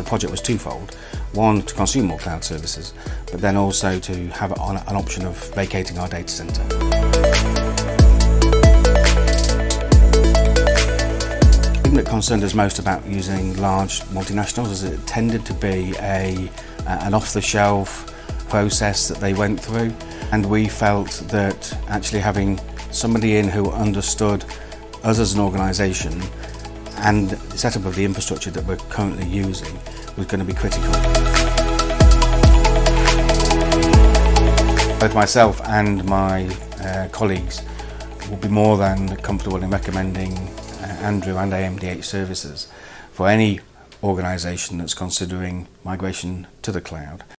project was twofold. One, to consume more cloud services, but then also to have an option of vacating our data centre. The thing that concerned us most about using large multinationals is it tended to be an off-the-shelf process that they went through, and we felt that actually having somebody in who understood us as an organisation and the setup of the infrastructure that we're currently using was going to be critical. Both myself and my colleagues will be more than comfortable in recommending Andrew and AMDH services for any organisation that's considering migration to the cloud.